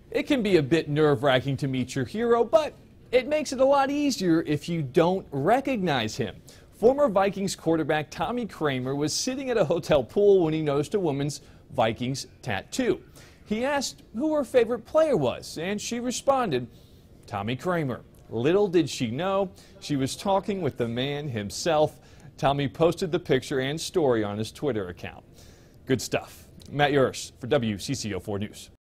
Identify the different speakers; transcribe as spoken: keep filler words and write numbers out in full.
Speaker 1: It can be a bit nerve-wracking to meet your hero, but it makes it a lot easier if you don't recognize him. Former Vikings quarterback Tommy Kramer was sitting at a hotel pool when he noticed a woman's Vikings tattoo. He asked who her favorite player was, and she responded, Tommy Kramer. Little did she know, she was talking with the man himself. Tommy posted the picture and story on his Twitter account. Good stuff. Matt Yurus for W C C O four News.